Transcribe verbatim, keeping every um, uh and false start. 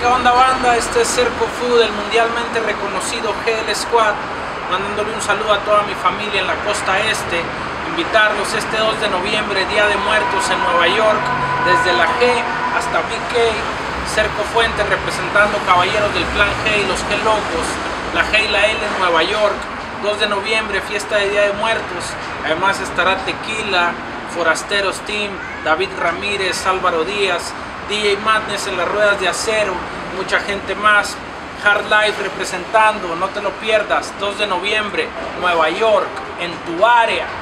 ¿Qué onda, banda? Este es Cerco Food, el mundialmente reconocido G L Squad, mandándole un saludo a toda mi familia en la costa este. Invitarlos este dos de noviembre, Día de Muertos en Nueva York, desde la G hasta B K. Cerco Fuente representando Caballeros del Plan G y los G Locos, la G y la L en Nueva York. dos de noviembre, fiesta de Día de Muertos. Además estará Tequila, Forasteros Team, David Ramírez, Álvaro Díaz, D J Madness en las ruedas de acero, mucha gente más. Hard Life representando, no te lo pierdas, dos de noviembre, Nueva York, en tu área.